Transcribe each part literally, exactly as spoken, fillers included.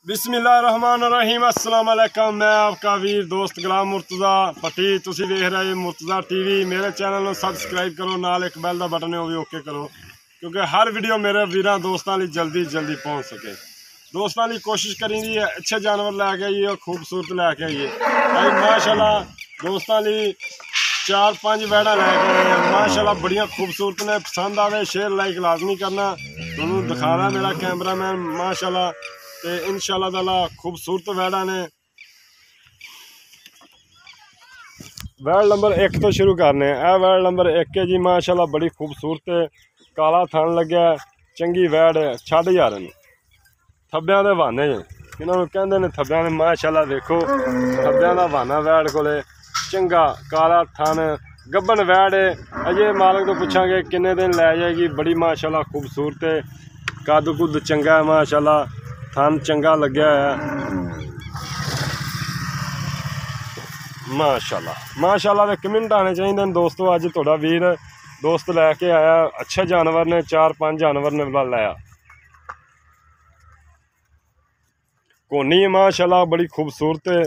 बिस्मिल्लाहिर्रहमानिर्रहीम अस्सलाम वालेकुम। मैं आपका वीर दोस्त गुलाम मुर्तज़ा पट्टी। तुसी देख रहे हो मुर्तज़ा टीवी। मेरे चैनल को सबसक्राइब करो, नाल एक बैल का बटन है वो भी ओके करो, क्योंकि हर वीडियो मेरे वीर दोस्तों लिए जल्दी जल्दी पहुँच सके। दोस्तों लिए कोशिश करेंगे अच्छे जानवर लैके आइए और खूबसूरत लैके आइए। भाई माशाल्लाह दोस्तों लिए चार पाँच वैड़ा लैके आए माशाल्लाह, बड़िया खूबसूरत ने। पसंद आवे शेयर लाइक लाजमी करना। तुहानू दिखाना मेरा कैमरा मैन माशाल्लाह, ते इंशाल्लाह ताला खूबसूरत वैड़ा ने। वैड़ नंबर एक तो शुरू करने। ए वैड़ नंबर एक है जी माशाल्लाह, बड़ी खूबसूरत है। काला थन लग्या, चंगी वैड़ है। छड़ हजार थब्बियां दे वाने इन्होंने कहते हैं थब्बियां ने। माशाल्लाह देखो थब्बियां दा वाना वैड़ कोले, चंगा काला थन गब्बन वैड़ है। अजे मालक तो पूछांगे किन्ने दिन लै जाएगी। बड़ी माशाल्लाह खूबसूरत है, कद कुद चंगा है माशाल्लाह, थन चंगा लग्या है माशाल्लाह। माशाल्लाह दे कमेंट आने चाहिए दोस्तों। अज थोड़ा वीर दोस्त लैके आया अच्छे जानवर ने, चार पाँच जानवर ने लाया। कोनी है माशाल्लाह, बड़ी खूबसूरत है,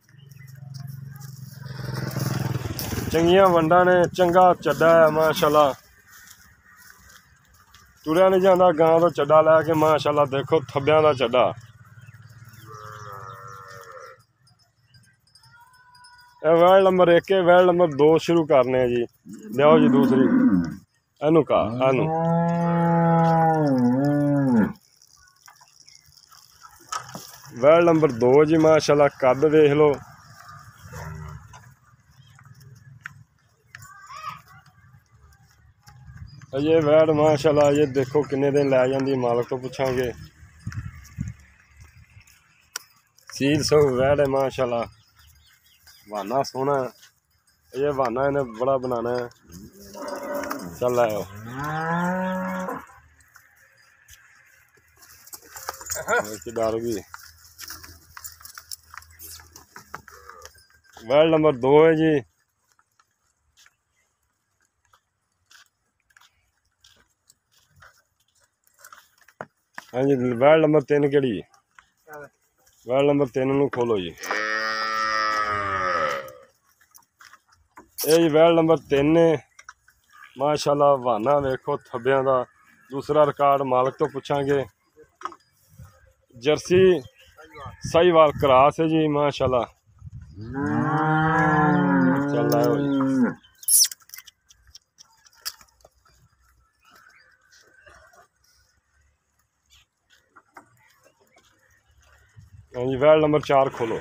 चंगिया वंडा ने, चंगा चड्डा है माशाल्लाह। तुरया नहीं जाता गांव तो चड्डा लैके माशाल्लाह। देखो थब्बियां दा चड्डा। वैड़ नंबर एक है। वैड़ नंबर दो शुरू करने हैं जी। लियाओ जी दूसरी एनू का एनू। वैड़ नंबर दो जी माशाल्लाह, कद देख लो। ये वैड़ माशाल्लाह, ये देखो किन्ने दिन लै जाती। मालक तो पूछांगे। सील सो वैड़ है माशाल्लाह, वाना सोना है। ये वाना इन्हें बड़ा बनाना है। चल आयो डारोगी। वैड़ नंबर दो है जी। हाँ जी वैड़ नंबर तीन केड़ी? वैड़ नंबर तीन नू खोलो जी। ये जी वैड़ नंबर तीन है माशाल्लाह। वाना वेखो थब्बियां दा। दूसरा रिकॉर्ड मालक तो पूछांगे। जर्सी साहिवाल क्रॉस है जी माशाल्लाह। चल आयो जी। हाँ जी वैड़ नंबर चार खोलो।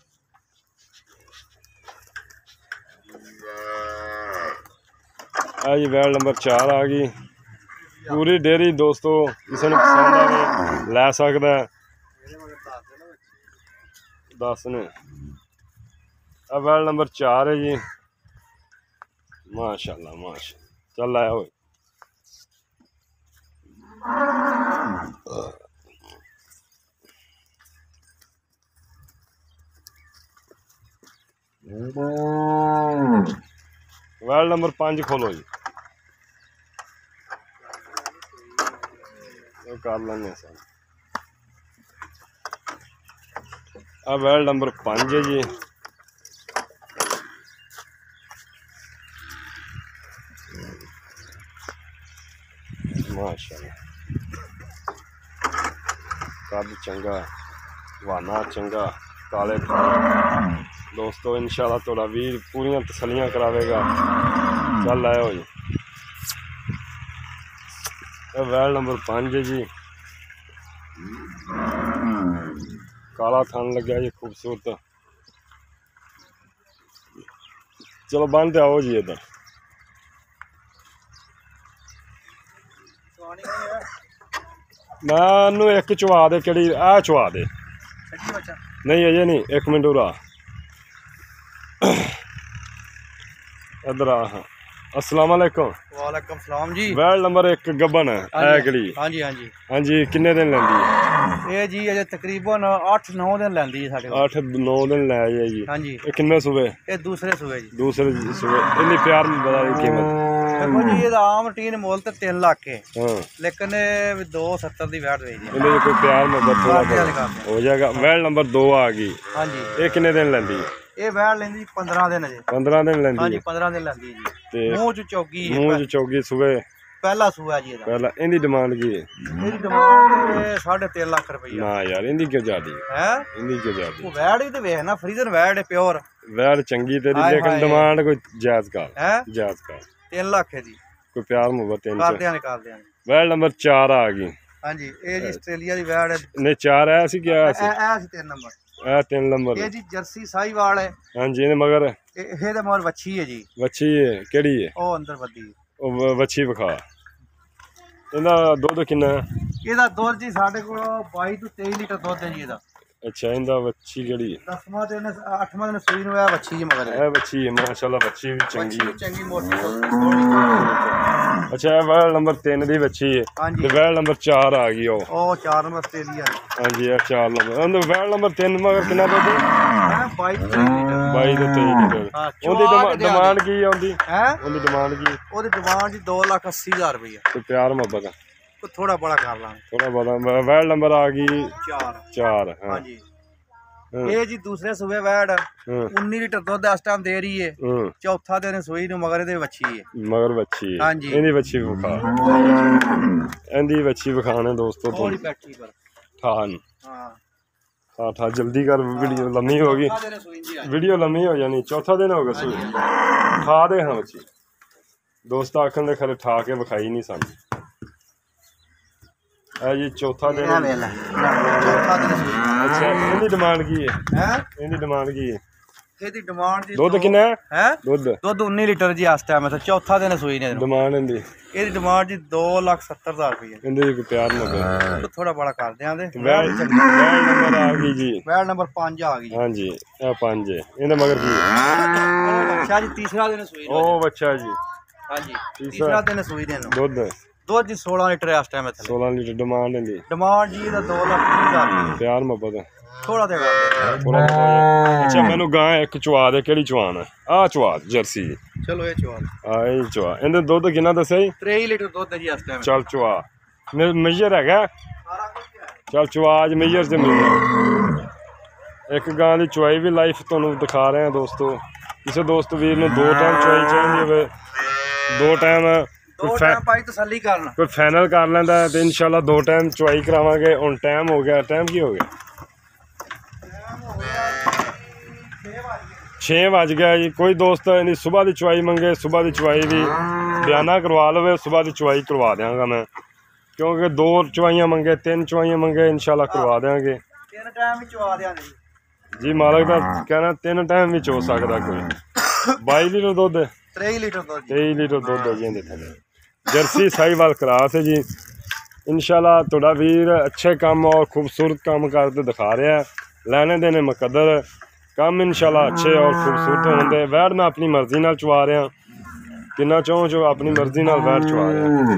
है जी वैड़ नंबर चार आ गई। पूरी डेयरी दोस्तों, किसी ने पसंद आवे लै सकदा है। दस ने वैड़ नंबर चार है जी माशाल्लाह माशा। चल आया हो वैड़ नंबर पांच खोलो जी। कर लेंगे सर। अब वैड़ नंबर पांच है जी माशाल्लाह। कद चंगा, वाना चंगा, काले दोस्तों। इंशाल्लाह थोड़ा वीर पूरियां तसलियां करावेगा। चल आयो जी। वैड़ नंबर पांच है जी। काला थान लग्या जी खूबसूरत। चलो बनते आओ जी इधर। मैं एक चुवा दे केड़ी आ चुवा दे। नहीं अजे नहीं, एक मिनट उरा इधर आ। हाँ अस्सलाम वालेकुम। वालेकुम सलाम जी। वैड़ नंबर एक गब्बन है है केड़ी? हाँ जी हाँ जी हाँ जी। किन्ने दिन लैंदी है ये जी? अजे तकरीबन अठ नौ दिन लैंदी है साडे। अठ नौ दिन लै जाएगी। हाँ जी। ये किन्ने सुबह? ये दूसरे सूबे जी। दूसरे सुबह। इन्नी प्यार में बता दी कीमत? देखो जी ये आम टीन मोल तो तीन लाख है हाँ लेकिन ये दो सत्तर की वैट दे दी ਇਹਦੇ ਚ ਕੋਈ ਪਿਆਰ ਮੁਹੱਬਤ ਥੋੜਾ है ਹੋ ਜਾਏਗਾ। ਵੈਲ ਨੰਬਰ ਦੋ ਆ ਗਈ, हाँ जी ਇਹ ਕਿੰਨੇ ਦਿਨ ਲੈਂਦੀ ਹੈ? ये वैट लेंदी पंद्रह दिन जी। पंद्रह दिन हाँ ਲੈਂਦੀ जी ਹੈ पंद्रह दिन लेंदी जी। ਤੇ मूँह च चौकी है, ਮੂੰਹ ਚ ਚੌਗੀ ਸੂਏ पहला सूआ जी ਇਹਦਾ। ਪਹਿਲਾਂ ਇਹਦੀ ਡਿਮਾਂਡ ਕੀ ਹੈ? ਇਹਦੀ ਡਿਮਾਂਡ ਸਾਢੇ ਤਿੰਨ ਲੱਖ ਰੁਪਈਆ ਨਾ ਯਾਰ ਇਹਦੀ ਕਿਉਂ ਜ਼ਿਆਦੀ ਹੈ? ਹੈ। ਇਹਦੀ ਕਿਉਂ ਜ਼ਿਆਦੀ? ਉਹ ਵੈੜ ਵੀ ਤੇ ਵੇਖ ਨਾ ਫਰੀਜ਼ਨ ਵੈੜ ਹੈ ਪਿਓਰ ਵੈਲ ਚੰਗੀ ਤੇਰੀ, ਹਾਏ ਲੇਕਿਨ ਹਾਏ। ਡਿਮਾਂਡ ਕੋਈ ਜਾਇਜ਼ ਕਰ, ਹੈ। ਜਾਇਜ਼ ਕਰ। ਤਿੰਨ ਲੱਖ ਹੈ ਜੀ। ਕੋਈ ਪਿਆਰ ਮੁਹੱਬਤ ਤਿੰਨ ਚ। ਕਰਦੇ ਆਂ ਕਰਦੇ ਆਂ। ਵੈਲ ਨੰਬਰ ਚਾਰ ਆ ਗਈ। ਹਾਂਜੀ ਇਹ ਜੀ ਆਸਟ੍ਰੇਲੀਆ ਦੀ ਵੈੜ ਹੈ। ਨੇ ਚਾਰ ਆਇਆ ਸੀ ਕਿਹਾ ਸੀ? ਇਹ ਇਹ ਸੀ ਤਿੰਨ ਨੰਬਰ। ਇਹ ਤਿੰਨ ਨੰਬਰ ਇਹ ਜੀ ਜਰਸੀ ਸਾਹੀਵਾਲ ਹੈ। ਹਾਂਜੀ ਇਹਨੇ ਮਗਰ ਇਹ ਇਹਦੇ ਮੋਰ ਵੱਛੀ ਹੈ ਜੀ। ਵੱਛੀ ਹੈ ਕਿਹੜੀ ਹੈ? ਉਹ ਅੰਦਰ ਵੱਧੀ ਉਹ ਵ- ਵੱਛੀ ਵਿਖਾ। ਇਹਦਾ ਦੁੱਧ ਕਿੰਨਾ ਹੈ? ਇਹਦਾ ਦੁੱਧ ਜੀ ਸਾਡੇ ਕੋਲ ਬਾਈ ਤੋਂ ਤੇਈ ਲੀਟਰ ਦੁੱਧ ਹੈ ਜੀ ਇਹਦਾ। ਅੱਛਾ ਇਹਦਾ ਵੱਛੀ ਕਿਹੜੀ ਹੈ? ਦਸਵਾਂ ਤੇ ਇਹਨੇ ਅੱਠਵਾਂ ਦਿਨ ਸੂਈ ਨੂੰ ਇਹ ਵੱਛੀ ਜੀ ਮਗਰ ਇਹ ਵੱਛੀ ਹੈ ਮਾਸ਼ਾਅੱਲਾ, ਵੱਛੀ ਵੀ ਚੰਗੀ ਵੱਛੀ ਹੈ। ਵੀ ਚੰਗੀ ਮੋਟੀ ਸੋਹਣੀ। ਅੱਛਾ ਇਹ ਵੈਲ ਨੰਬਰ ਤਿੰਨ ਦੀ ਵੱਛੀ ਹੈ ਹਾਂਜੀ ਤੇ ਵੈਲ ਨੰਬਰ ਚਾਰ ਆ ਗਈ ਉਹ। ਉਹ ਚਾਰ ਨੰਬਰ ਆਸਟ੍ਰੇਲੀਆ ਹੈ। ਹਾਂਜੀ ਇਹ ਚਾਰ ਨੰਬਰ ਉਹਦਾ ਵੈਲ ਨੰਬਰ ਤਿੰਨ ਮਗਰ ਕਿੰਨਾ ਦੁੱਧ? ਹੈ ਬਾਈ ਤੋਂ ਤੇਈ ਲੀਟਰ। ਬਾਈ ਤੋਂ ਤੇਈ ਲੀਟਰ। ਹਾਂ ਉਹਦੀ ਚਵਾ ਡਿਮਾ- ਕੇ ਦਿਆਂਗੇ। ਡਿਮਾਂਡ ਕੀ ਹੈ ਉਹਦੀ? ਹੈ ਉਹਦੀ ਡਿਮਾਂਡ ਕੀ? ਉਹਦੀ ਡਿਮਾਂਡ ਜੀ ਦੋ ਲੱਖ ਅੱਸੀ ਹਜ਼ਾਰ ਰੁਪਈਆ। ਤੇ ਪਿਆਰ ਮੁਹੱਬਤ ਕੋਈ ਥੋੜਾ ਬੜਾ ਕਰ ਲਾਂਗੇ। ਥੋੜਾ ਬਹੁਤਾ। ਵੈਲ ਨੰਬਰ ਆ ਗਈ ਚਾਰ। ਚਾਰ। ਹਾਂ ਹਾਂਜੀ ਹਾਂ, ਇਹ ਜੀ ਦੂਸਰੇ ਸੂਬੇ ਵੈੜ ਹਾਂ, ਉੱਨੀ ਲੀਟਰ ਦੁੱਧ ਇਸ ਟਾਈਮ ਦੇ ਰਹੀ ਹੈ। ਹਾਂ। ਚੌਥਾ ਦਿਨ ਸੂਈ ਨੂੰ ਮਗਰ ਇਹਦੇ ਵੱਛੀ ਹੈ। ਮਗਰ ਵੱਛੀ ਹੈ। ਹਾਂਜੀ। ਇਹਦੀ ਵੱਛੀ ਵਿਖਾ। ਇਹਦੀ ਵੱਛੀ ਵਿਖਾਣੇ ਦੋਸਤੋ ਤੋਂ ਥੋੜੀ ਬੈਠੀ ਪਰ ਠਾਨ ਹਾਂ ਠਾ ਠਾ ਜਲਦੀ ਕਰ, ਵੀਡੀਓ ਲੰਮੀ ਹੋ ਗਈ। ਚੌਥਾ ਦਿਨ ਸੂਈ ਜੀ ਅੱਜ। ਵੀਡੀਓ ਲੰਮੀ ਹੋ ਜਾਣੀ। ਚੌਥਾ ਦਿਨ ਹੋ ਗਿਆ ਸੂਈ। ਠਾ ਦੇ ਹਾਂ ਵੱਛੀ ਦੋਸਤ ਆਖਣ ਦੇ ਖਰੇ ਠਾ ਕੇ ਵਿਖਾਈ ਨਹੀਂ ਸਾਨੂੰ। ਇਹ ਜੀ ਚੌਥਾ ਦਿਨ। ਇਹ ਵੇਖ ਲੈ ਚੌਥਾ ਦਿਨ ਸੂਈ। ਅੱਛਾ ਇਹਦੀ ਡਿਮਾਂਡ ਕੀ ਹੈ? ਹੈ ਇਹਦੀ ਡਿਮਾਂਡ ਕੀ ਹੈ? ਇਹਦੀ ਡਿਮਾਂਡ ਜੀ ਦੁੱਧ ਦੋ- ਕਿੰਨਾ ਹੈ? ਹੈ ਦੁੱਧ ਦੁੱਧ ਉੱਨੀ ਲੀਟਰ ਜੀ ਇਸ ਟਾਈਮ ਤੇ ਚੌਥਾ ਦਿਨ ਸੂਈ ਨੇ ਇਹਨੂੰ। ਡਿਮਾਂਡ ਇਹਦੀ ਇਹਦੀ ਡਿਮਾਂਡ ਜੀ ਦੋ ਲੱਖ ਸੱਤਰ ਹਜ਼ਾਰ ਰੁਪਈਆ। ਇਹਦੇ ਕੋਈ ਪਿਆਰ ਨਾ ਥੋੜਾ ਬੜਾ ਕਰ ਦਿਆਂਗੇ। ਵੈਲ ਵੈਲ ਨੰਬਰ ਆ ਗਈ ਜੀ। ਵੈੜ ਨੰਬਰ ਪੰਜ ਆ ਗਈ ਜੀ। ਹਾਂਜੀ ਇਹ ਪੰਜ ਹੈ। ਇਹਦੇ ਮਗਰ ਕੀ ਹੈ? ਅੱਛਾ ਜੀ ਤੀਸਰਾ ਦਿਨ ਸੂਈ ਨੂੰ। ਉਹ ਬੱਚਾ ਜੀ ਹਾਂਜੀ ਤੀਸਰਾ ਤੀਸਰਾ ਦਿਨ ਸੂਈ ਦੇ ਨੂੰ। ਦੁੱਧ ਦੁੱਧ ਜੀ ਸੋਲਾਂ ਲੀਟਰ ਇਸ ਟਾਈਮ ਇੱਥੇ। सोलह लीटर डिमांड है। ਡਿਮਾਂਡ ਜੀ ਇਹਦਾ ਦੋ ਲੱਖ ਵੀਹ ਹਜ਼ਾਰ ਰੁਪਈਆ। प्यार मोहब्बत ਥੋੜਾ ਦੇ ਕਰ थोड़ा अच्छा मैनू गां एक चुआ दे केड़ी चुआन है? आ चुआ जर्सी ਚਲੋ ਇਹ ਚਵਾ आ ये चुआ इहदे दुध किन्ना दस्सिया जी? ਤੇਈ ਲੀਟਰ ਦੁੱਧ ਹੈ ਜੀ ਇਸ ਟਾਈਮ। चल चुआ मेजर हैगा। ਸਾਰਾ ਕੁਝ ਹੈ। चल चुआ अज मेजर से मिल गया। एक गां की चुआई भी लाइफ तुहानू दिखा रहे हैं दोस्तों। किसी दोस्त वीर नू दो टाइम चुआई चाहिए होवे, दो टाइम ਦੋ ਟਾਈਮ ਪਾਈ ਤਸੱਲੀ ਕਰਨ। कोई फाइनल कर लैंदा है तो इंशाल्लाह दो टाइम चुआई करावांगे। हुण टाइम हो गया। टाइम की हो गया? छे बज गया जी। कोई दोस्त इन्नी सुबह की चुआई मंगे, सुबह की चुआई भी बयाना करवा लवे, सुबह की चुआई करवा देंगा मैं, क्योंकि दो चुआइयाँ मंगे, तीन चुआइयाँ मंगे, इंशाल्लाह करवा देंगे ਤਿੰਨ ਟਾਈਮ ਹੀ ਚਵਾ ਦਿਆਂਗੇ जी। मालक का कहना तीन टाइम भी चो सकता कोई। बाई लीटर दुध, ਤੇਈ ਲੀਟਰ ਦੁੱਧ ਜੀ। तेई लीटर दुध है जी थले। जर्सी साहिवाल क्रास है जी। इंशाल्लाह तुहाडा वीर अच्छे काम और खूबसूरत काम करते दिखा रहा है। लैने देने मुकद्दर काम इंशाल्लाह अच्छे और खूबसूरत होंगे। वैड़ मैं अपनी मर्जी नाल चुआ रहा, किन्ना चाहूँ जो अपनी मर्जी नाल वैड़ चुआ रहा।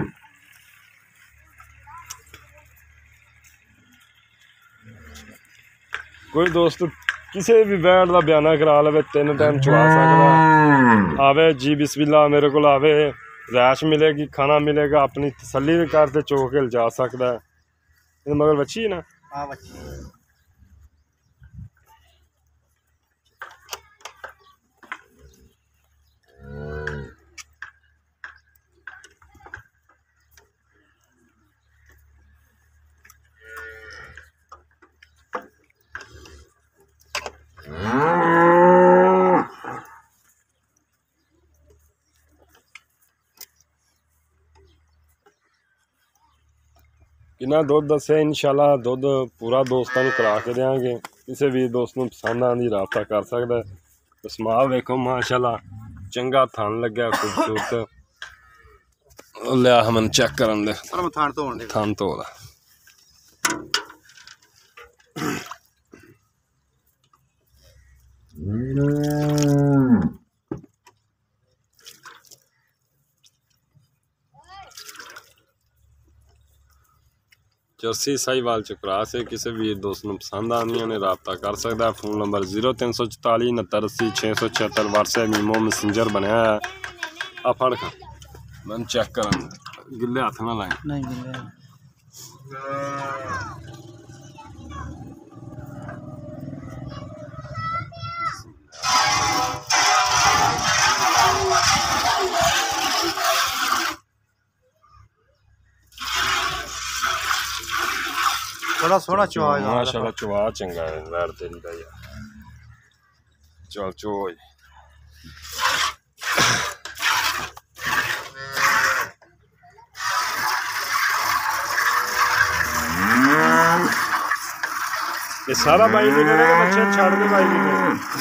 कोई दोस्त किसी भी वैड़ का बयाना करा लवे, तीन टाइम चुआ सकता। आवे जी बिस्मिल्लाह मेरे को आवे, रैश मिलेगी, खाना मिलेगा, अपनी तसल्ली करते चो के जा सकता है। मगर बच्ची है ना। ਹਾਂ ਬੱਚੀ किन्ना दुध दस्सिया। इंशाल्लाह दुध पूरा दोस्तों को करा के देंगे। किसी भी दोस्त को पसंद आती राबता कर सकता है। तो समाल देखो माशाल्लाह चंगा थान लग्या, खूबसूरत। लिया हमन चेक करन दे ਪਰ ਮੈਂ ਥਾਣ ਧੋਣ ਦੇ। थान तो जर्सी साहिवाल चक्रा से किसी भी दोस्त को पसंद आनी ने रबता कर सकता है। फोन नंबर जीरो तीन सौ चौताली उनहत्तर अस्सी छे सौ छिहत्तर। व्हाट्सएप ईमो मैसेंजर बनया है। आ फड़ खा मैं चेक करा गिले हाथ ना लाए नहीं गिले बड़ा सोहना चवा है माशाल्लाह चवा चंगा है वैर तेरी दा यार चल चो ये सारा बाई लीटर है बच्चे छड़ दे बाई लीटर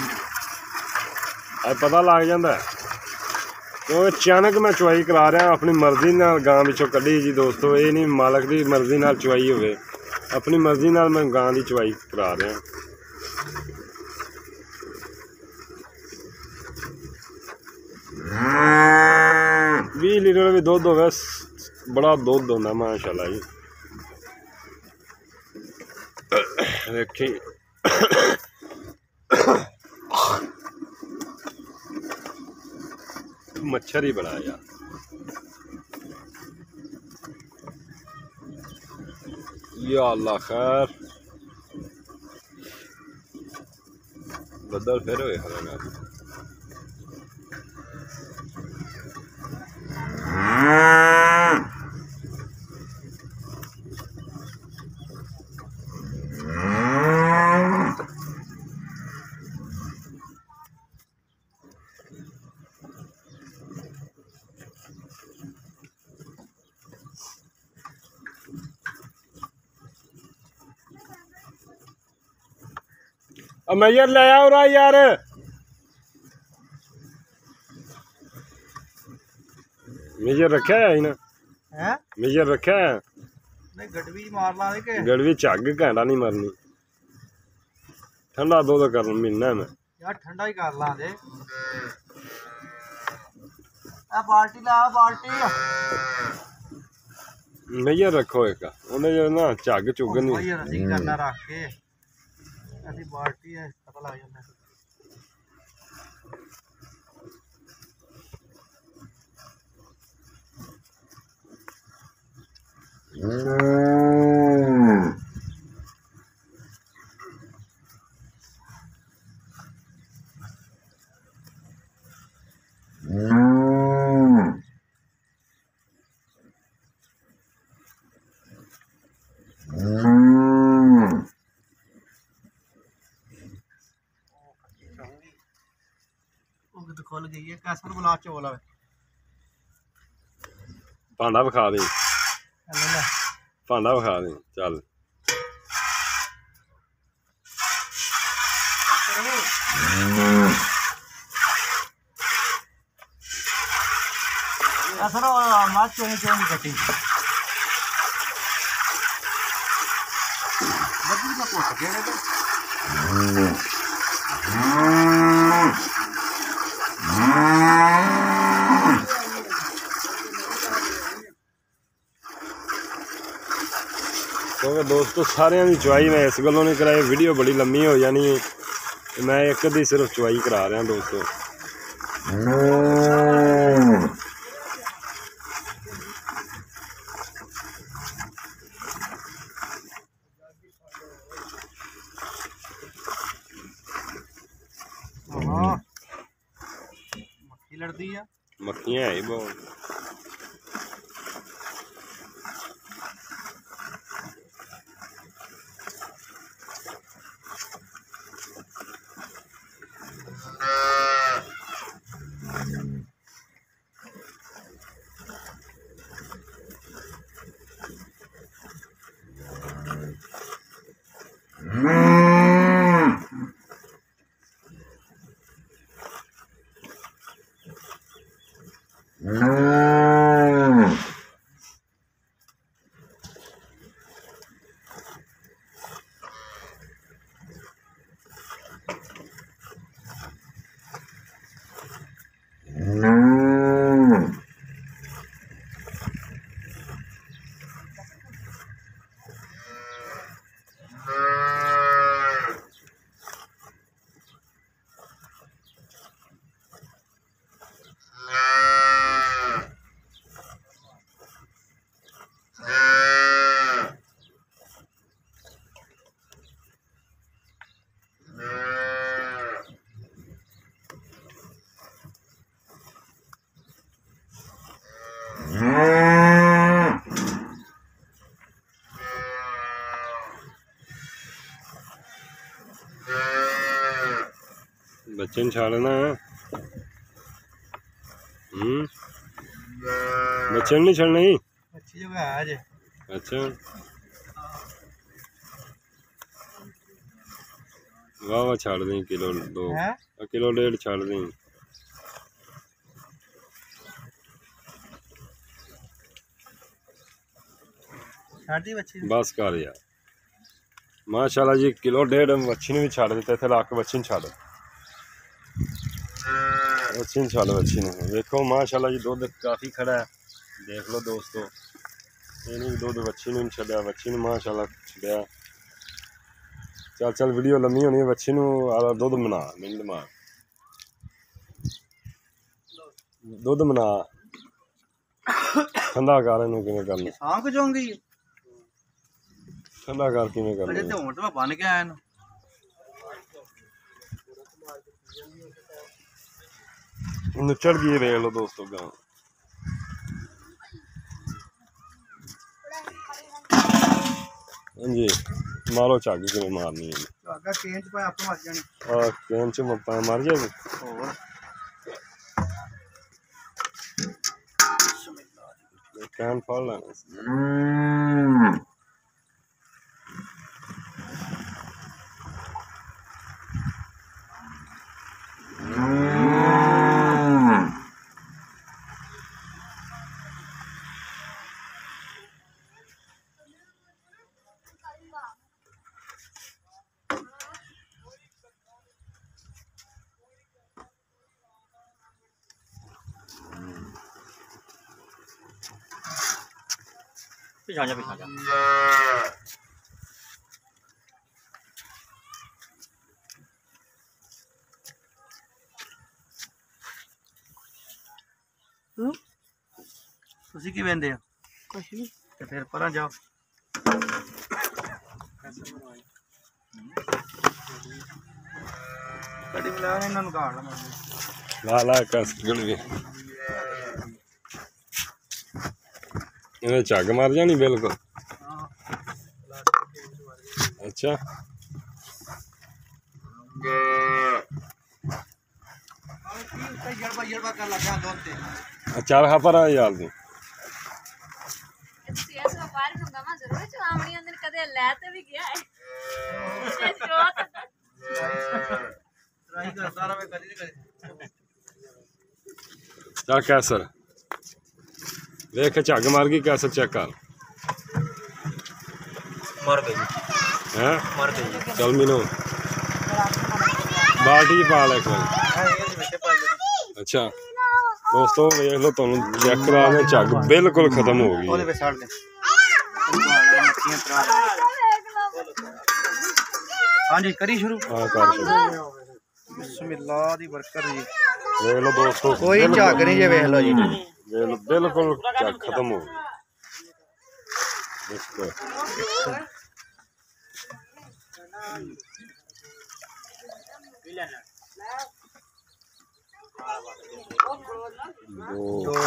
अब पता लग जाता है क्योंकि अचानक मैं चुवाई करा रहा अपनी मर्जी नाल गां विचों कढ़ी जी दोस्तों ये नहीं मालक की मर्जी नाल चुवाई होवे अपनी मर्जी नाल मैं गां की चुवाई करा रहा बीस लीटर भी दुध होवे बड़ा दुध होंदा माशाल्लाह जी देखी मच्छर ही बड़ा यार या अल्लाह खैर बदल फिर हुए हमें अब मेजर ले आओ रहा यार मेजर रखा है ना हैं मेजर रखा है नहीं गड़वी मार ला के गड़वी झग घंटा नहीं मरनी ठंडा दो कर महीना में यार ठंडा ही कर ला दे आ बाल्टी ला बाल्टी मेजर रखो एक उन्हें जो ना झग चुग नहीं भाई रसी करना रख के ऐसी बाल्टी है पता लग जाता है तो खोल गई है कैसा बुला चोला भांडा विखा दी ले ले भांडा विखा दी चल ऐसा माच चोनी चोनी कटी बदली का पोट के ले क्योंकि दोस्तों सारे की चुवाई मैं इस गलों नहीं कराई वीडियो बड़ी लम्मी हो जानी है मैं एक दी सिर्फ चुवाई करा रहा दोस्तों मक्खी लड़ती है मक्खियां है बहुत बच्चे नहीं छाड़ना है। हम्म बच्चे नहीं छड़ना ही। अच्छी जगह है आज। अच्छा वाह वाह छाड़ दें किलो दो है किलो डेढ़ छाड़ दें। शादी बच्ची बस कर यार माशाल्लाह जी किलो डेढ़ बच्ची ने भी छाड़ दिता थे ला के बच्ची ने छाड़ बच्ची ने छाड़ बच्ची ने देखो माशाल्लाह जी दूध काफ़ी खड़ा है देख लो दोस्तों ये नहीं दूध बच्ची ने छड़ा बच्ची ने माशाल्लाह छड़ा। चल चल वीडियो लम्मी होनी है बच्ची नूं दुध बना मिंट मार दुध बना ठंडा कर इनू किवें करना शाम को जाऊंगी ठंडा कर किवें अजे करना तो हुण तो मैं बन के आया ना चढ़ गई देख लो दोस्तों गाँव। हाँ जी मारो झग किवें मारनी है आगा केन च पाए आपे मर जानी आ केन च मर जाएगी और कैन फड़ लेना पिछा जा पिछा जा ਤੁਸੀਂ ਕੀ ਵੇਂਦੇ ਹੋ ਕੁਛ ਨਹੀਂ ਤੇ ਫਿਰ ਪਰਾਂ ਜਾਓ ਕੜੀ ਮਿਲਾ ਇਹਨਾਂ ਨੂੰ ਘਾੜ ਲਾ ला ला कस गल भी इन्हें झग मार जानी बिल्कुल। अच्छा चल खा पर यार तू चल कैसर देख झग मार गई कैसर चेक कर मर गई हैं मर गई चल मीनू बाल्टी पा ले एक बार। अच्छा दोस्तों देख लो तुम चेक करा दे झग बिल्कुल खत्म हो गई ਉਹਦੇ ਵਿੱਚ ਛੱਡ ਦੇ ਹਾਂਜੀ ਕਰੀ ਸ਼ੁਰੂ हाँ कर शुरू ਬਿਸਮਿਲ੍ਲਾ ਦੀ ਬਰਕਤ ਜੀ देख लो दोस्तों ਕੋਈ ਝੱਗ ਨਹੀਂ ਜੇ ਵੇਖ ਲਓ ਜੀ देख लो बिल्कुल झग खत्म हो गई इसको दो ਜੋ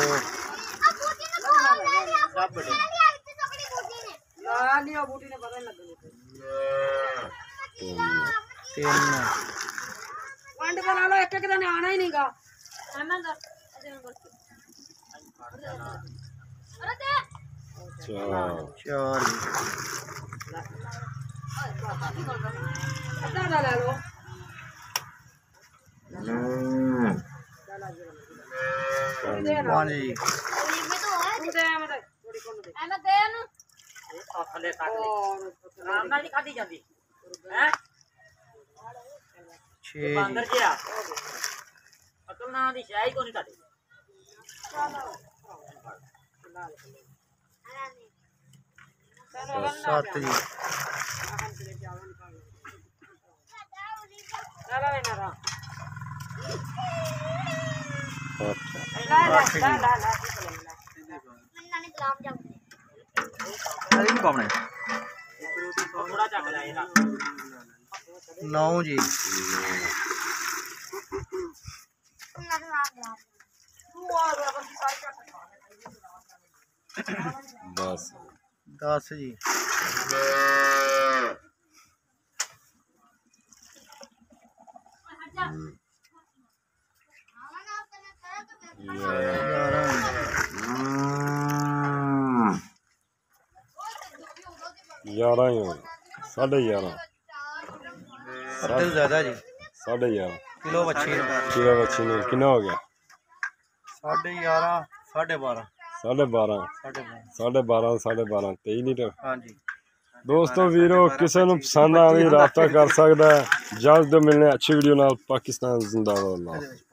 तीन ਤਿੰਨ वंड बना लो एक एक दिन आना ही नहींगा चार ਚਾਰ ਜੀ अद्धा ले लो ਪੰਜ ਜੀ थले आराम नाल नहीं खाधी जाती हैं ਛੇ ਜੀ बांदर जिया अकल ना दी शाही को नहीं काटी ਸੱਤ ਜੀ चलो वे ना आठ ला ला ला ला ला ਅਰੇ ਨਹੀਂ ਪਾਉਣੇ थोड़ा चक ले ना ਨੌ ਜੀ दस ਦਸ ਜੀ यारह ही हो साढ़े ग्यारह ਅੱਧੇ ਤੋਂ ਜ਼ਿਆਦਾ ਜੀ साढ़े ग्यारह ਕਿਲੋ ਵੱਛੀ ਨੂੰ किलो बच्ची ने कितना हो गया ਸਾਢੇ ਗਿਆਰਾਂ ਸਾਢੇ ਬਾਰਾਂ साढ़े बारह ਸਾਢੇ ਬਾਰਾਂ साढ़े बारह साढ़े बारह तेई लीटर ਹਾਂਜੀ दोस्तों वीरो किसी ਨੂੰ ਪਸੰਦ ਆਵੇ ਰਾਬਤਾ ਕਰ ਸਕਦਾ ਹੈ। ਜਲਦ ਮਿਲਣੇ ਅੱਛੀ ਵੀਡੀਓ ਨਾਲ। ਪਾਕਿਸਤਾਨ ਜ਼ਿੰਦਾਬਾਦ।